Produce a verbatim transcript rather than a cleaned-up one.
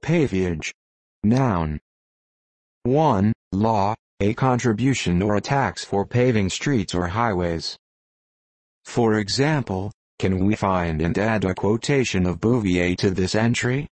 Paviage. Noun. one. Law, a contribution or a tax for paving streets or highways. For example, can we find and add a quotation of Bouvier to this entry?